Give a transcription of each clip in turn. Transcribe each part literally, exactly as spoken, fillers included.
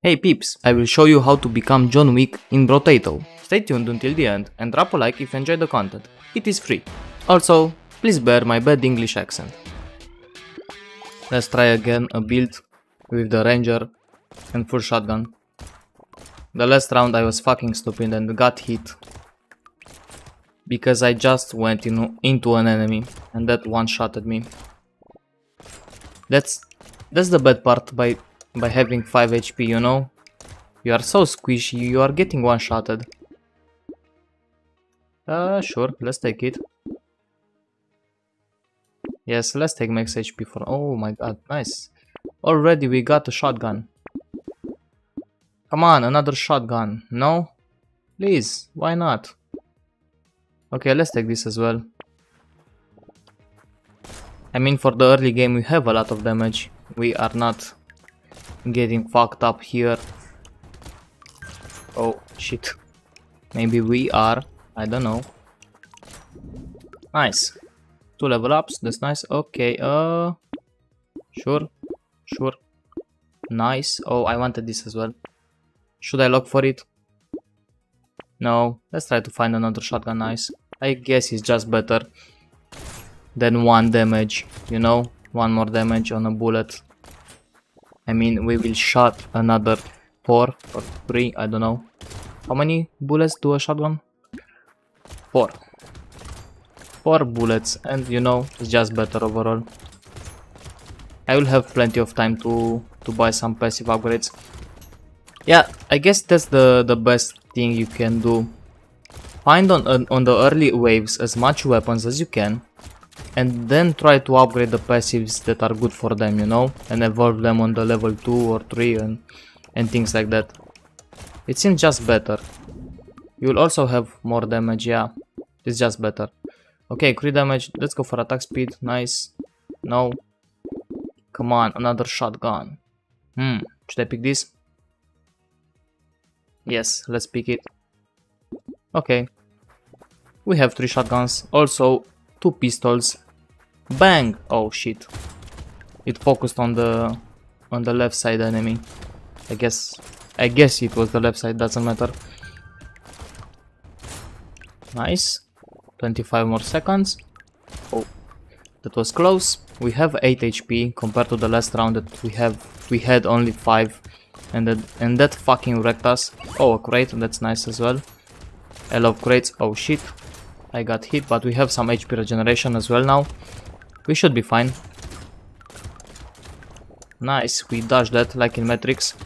Hey peeps, I will show you how to become Jhon Wick in Brotato. Stay tuned until the end and drop a like if you enjoyed the content. It is free. Also, please bear my bad English accent. Let's try again a build with the ranger and full shotgun. The last round I was fucking stupid and got hit because I just went in, into an enemy and that one-shotted me. That's that's the bad part by by having five H P, you know? You are so squishy, you are getting one-shotted. Uh, sure, let's take it. Yes, let's take max H P for... Oh my god, nice. Already we got a shotgun. Come on, another shotgun. No? Please, why not? Okay, let's take this as well. I mean, for the early game we have a lot of damage. We are not getting fucked up here. Oh, shit. Maybe we are. I don't know. Nice. Two level ups, that's nice. Okay, uh... Sure. Sure. Nice. Oh, I wanted this as well. Should I look for it? No. Let's try to find another shotgun. Nice. I guess it's just better than one damage, you know? One more damage on a bullet. I mean, we will shot another four or three, I don't know. How many bullets do a shotgun? Four. Four bullets, and you know, it's just better overall. I will have plenty of time to, to buy some passive upgrades. Yeah, I guess that's the, the best thing you can do. Find on, on the early waves as much weapons as you can. And then try to upgrade the passives that are good for them, you know, and evolve them on the level two or three and, and things like that. It seems just better. You will also have more damage, yeah, it's just better. Okay, crit damage, let's go for attack speed, nice. No. Come on, another shotgun. Hmm, should I pick this? Yes, let's pick it. Okay. We have three shotguns, also two pistols. Bang! Oh shit. It focused on the on the left side enemy. I guess I guess it was the left side, doesn't matter. Nice. twenty-five more seconds. Oh, that was close. We have eight H P compared to the last round that we have we had only five, and that and that fucking wrecked us. Oh, a crate, that's nice as well. I love crates. Oh shit. I got hit, but we have some H P regeneration as well now. We should be fine. Nice, we dodged that like in Matrix.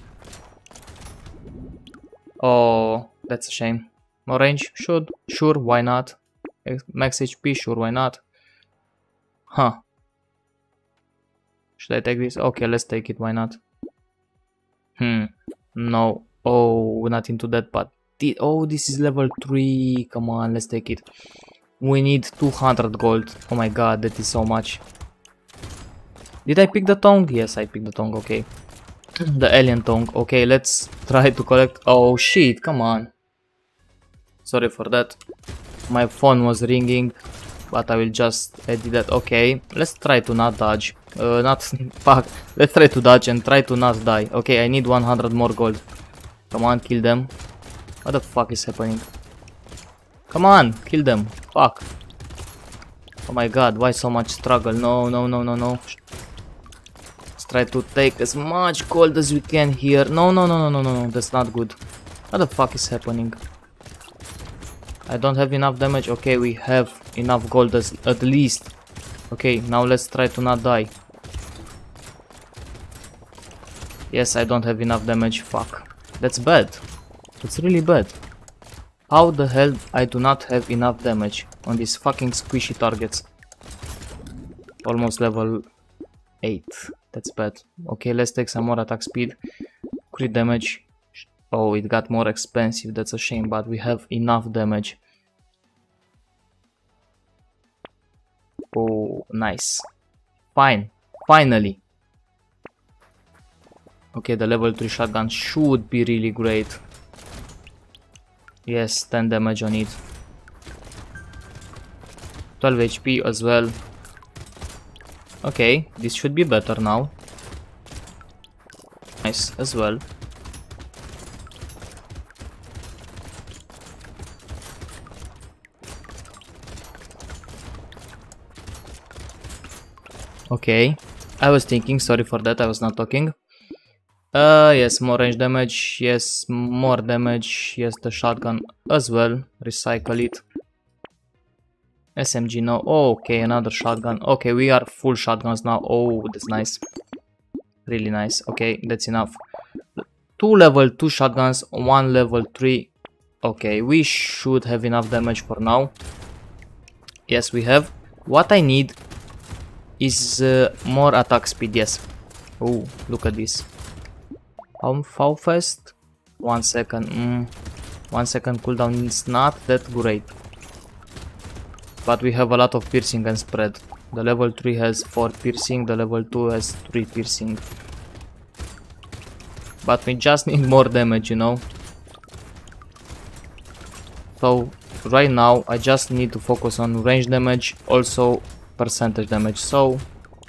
Oh, that's a shame. More range? Should. Sure, why not? Max H P? Sure, why not? Huh. Should I take this? Okay, let's take it, why not? Hmm. No. Oh, we're not into that, but... Oh, this is level three. Come on, let's take it. We need two hundred gold. Oh my god, that is so much. Did I pick the tongue? Yes, I picked the tongue, okay. The alien tongue. Okay, let's try to collect... Oh shit, come on. Sorry for that. My phone was ringing, but I will just edit that. Okay, let's try to not dodge. Uh, not... Fuck. Let's try to dodge and try to not die. Okay, I need one hundred more gold. Come on, kill them. What the fuck is happening? Come on, kill them. Fuck. Oh my god, why so much struggle? No, no, no, no, no. Let's try to take as much gold as we can here. No, no, no, no, no, no, no, that's not good. What the fuck is happening? I don't have enough damage. Okay, we have enough gold as, at least. Okay, now let's try to not die. Yes, I don't have enough damage. Fuck. That's bad. It's really bad. How the hell I do not have enough damage on these fucking squishy targets? Almost level eight. That's bad. Okay, let's take some more attack speed. Crit damage. Oh, it got more expensive. That's a shame, but we have enough damage. Oh, nice. Fine. Finally. Okay, the level three shotgun should be really great. Yes, ten damage on it. twelve H P as well. Okay, this should be better now. Nice as well. Okay. I was thinking, sorry for that, I was not talking. Uh, yes, more range damage, yes, more damage, yes, the shotgun as well, recycle it. S M G, no, oh, okay, another shotgun, okay, we are full shotguns now, oh, that's nice. Really nice, okay, that's enough. Two level two shotguns, one level three, okay, we should have enough damage for now. Yes, we have. What I need is uh, more attack speed, yes. Oh, look at this. How, how fast? One second. Mm, one second cooldown is not that great. But we have a lot of piercing and spread. The level three has four piercing, the level two has three piercing. But we just need more damage, you know. So right now I just need to focus on range damage, also percentage damage. So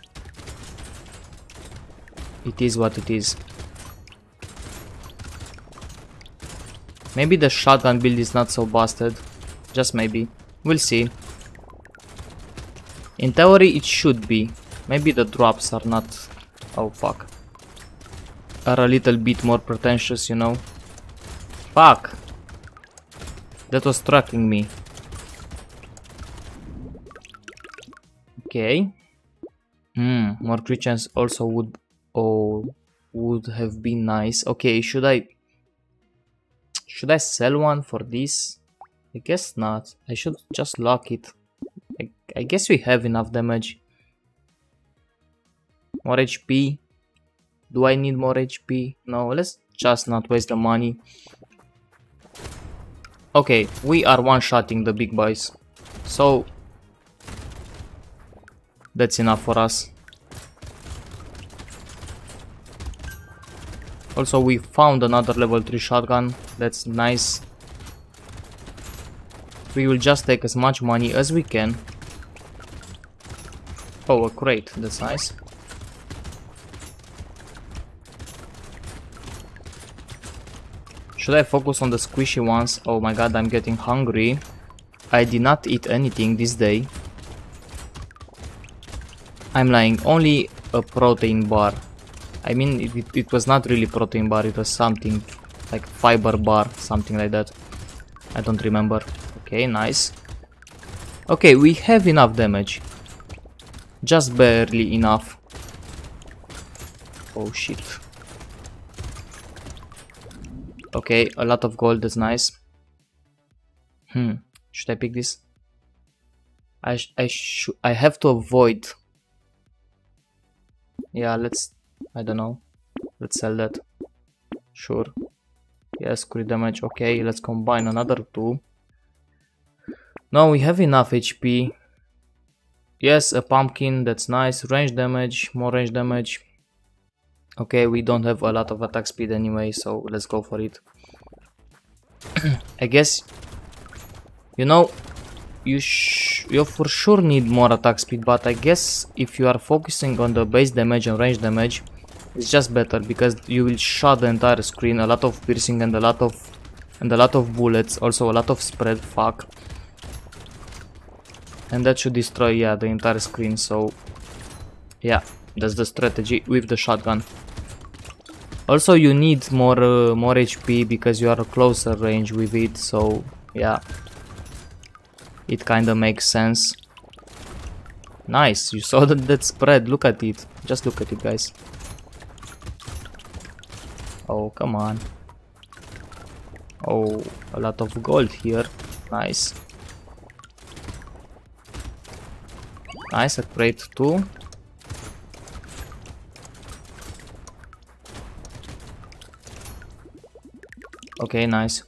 it is what it is. Maybe the shotgun build is not so busted. Just maybe. We'll see. In theory it should be. Maybe the drops are not... Oh fuck. Are a little bit more pretentious, you know. Fuck. That was tracking me. Okay. Hmm. More creatures also would... Oh... Would have been nice. Okay, should I... Should I sell one for this? I guess not. I should just lock it. I, I guess we have enough damage. More H P. Do I need more H P? No, let's just not waste the money. Okay, we are one-shotting the big boys. So, that's enough for us. Also, we found another level three shotgun. That's nice. We will just take as much money as we can. Oh, a crate. That's nice. Should I focus on the squishy ones? Oh my god, I'm getting hungry. I did not eat anything this day. I'm lying. Only a protein bar. I mean, it, it was not really protein bar, it was something like fiber bar, something like that. I don't remember. Okay, nice. Okay, we have enough damage. Just barely enough. Oh shit. Okay, a lot of gold, that's nice. Hmm, should I pick this? I sh I sh I have to avoid. Yeah, let's... I don't know. Let's sell that. Sure. Yes, crit damage. Okay, let's combine another two. No, we have enough H P. Yes, a pumpkin. That's nice. Range damage. More range damage. Okay, we don't have a lot of attack speed anyway, so let's go for it. I guess... You know... You, sh you for sure need more attack speed, but I guess if you are focusing on the base damage and range damage, it's just better because you will shot the entire screen, a lot of piercing and a lot of and a lot of bullets, also a lot of spread. Fuck. And that should destroy, yeah, the entire screen. So yeah, that's the strategy with the shotgun. Also, you need more uh, more H P because you are a closer range with it. So yeah, it kinda makes sense. Nice, you saw that, that spread, look at it. Just look at it, guys. Oh, come on. Oh, a lot of gold here. Nice. Nice, a crate too. Okay, nice.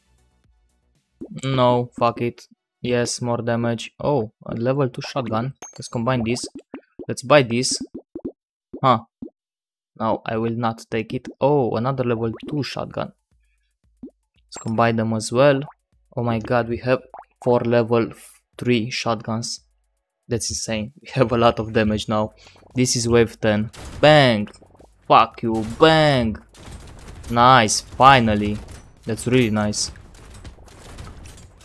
No, fuck it. Yes, more damage. Oh, a level two shotgun. Let's combine this. Let's buy this. Huh. No, I will not take it. Oh, another level two shotgun. Let's combine them as well. Oh my god, we have four level three shotguns. That's insane. We have a lot of damage now. This is wave ten. Bang! Fuck you, bang! Nice, finally. That's really nice.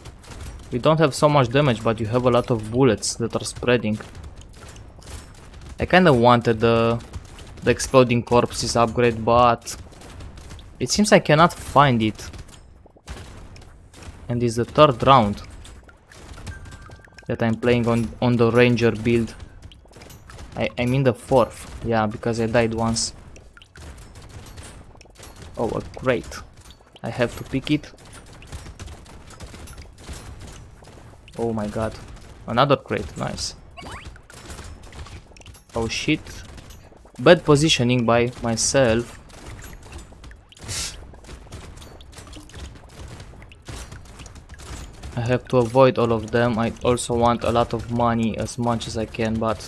We don't have so much damage, but you have a lot of bullets that are spreading. I kinda wanted the, the exploding corpses upgrade, but it seems I cannot find it. And it's the third round that I'm playing on, on the ranger build. I, I mean the fourth, yeah, because I died once. Oh, a crate. I have to pick it. Oh my god. Another crate, nice. Oh shit. Bad positioning by myself. I have to avoid all of them. I also want a lot of money as much as I can, but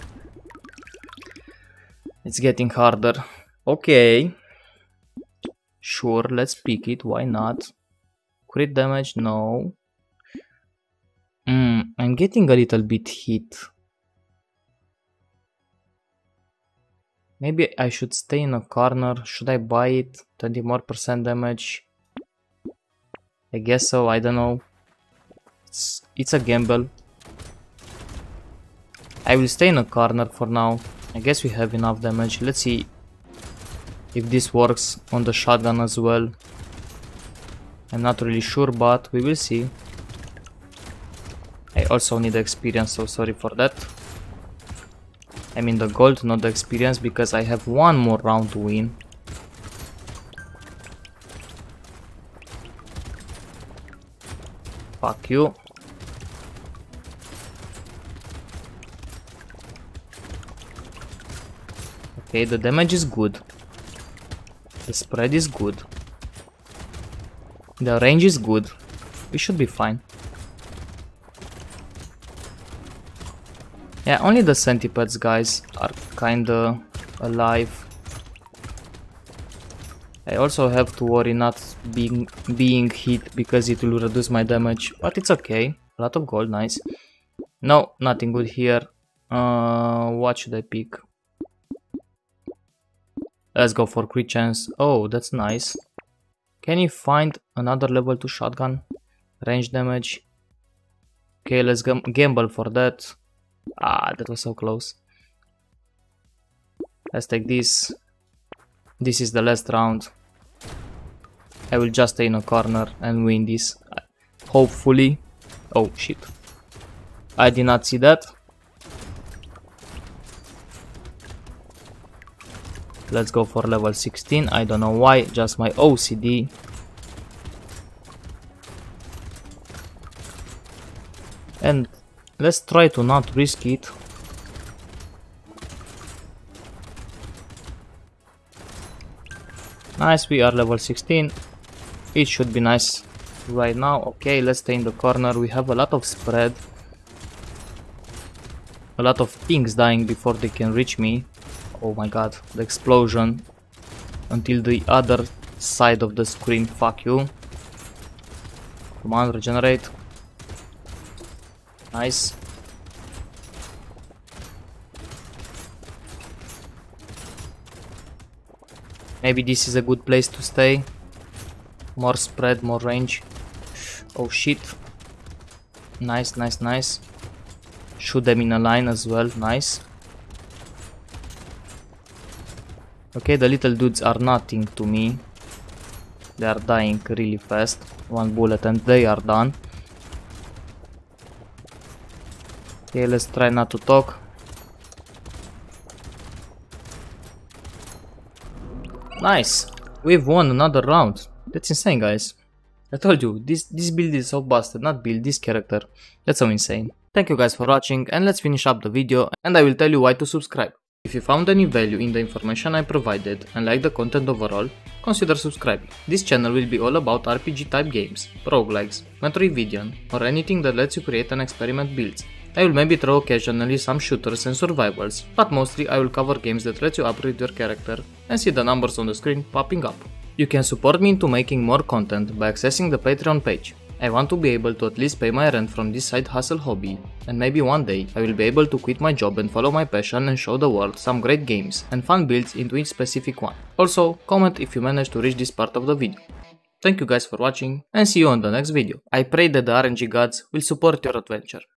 it's getting harder. Okay. Sure, let's pick it. Why not? Crit damage? No. Mm, I'm getting a little bit hit. Maybe I should stay in a corner. Should I buy it? twenty more percent damage. I guess so. I don't know. It's, it's a gamble. I will stay in a corner for now. I guess we have enough damage. Let's see if this works on the shotgun as well. I'm not really sure, but we will see. I also need experience, so sorry for that. I mean the gold, not the experience, because I have one more round to win. Fuck you. Okay, the damage is good. The spread is good. The range is good. We should be fine. Yeah, only the centipedes, guys, are kinda alive. I also have to worry not being being hit because it will reduce my damage, but it's okay. A lot of gold, nice. No, nothing good here. Uh, what should I pick? Let's go for crit chance. Oh, that's nice. Can you find another level two shotgun? Range damage. Okay, let's gamble for that. Ah, that was so close. Let's take this. This is the last round. I will just stay in a corner and win this. Hopefully. Oh, shit. I did not see that. Let's go for level sixteen. I don't know why, just my O C D. And let's try to not risk it. Nice, we are level sixteen. It should be nice right now. Okay, let's stay in the corner. We have a lot of spread. A lot of things dying before they can reach me. Oh my god, the explosion. Until the other side of the screen. Fuck you. Come on, regenerate. Nice. Maybe this is a good place to stay. More spread, more range. Oh shit. Nice, nice, nice. Shoot them in a line as well. Nice. Okay, the little dudes are nothing to me. They are dying really fast. One bullet and they are done. Okay, let's try not to talk. Nice! We've won another round. That's insane, guys. I told you, this, this build is so busted, not build, this character. That's so insane. Thank you guys for watching, and let's finish up the video, and I will tell you why to subscribe. If you found any value in the information I provided and like the content overall, consider subscribing. This channel will be all about R P G type games, roguelikes, Metroidvania, or anything that lets you create and experiment builds. I will maybe throw occasionally some shooters and survivals, but mostly I will cover games that let you upgrade your character and see the numbers on the screen popping up. You can support me into making more content by accessing the Patreon page. I want to be able to at least pay my rent from this side hustle hobby, and maybe one day I will be able to quit my job and follow my passion and show the world some great games and fun builds into each specific one. Also, comment if you managed to reach this part of the video. Thank you guys for watching, and see you on the next video. I pray that the R N G gods will support your adventure.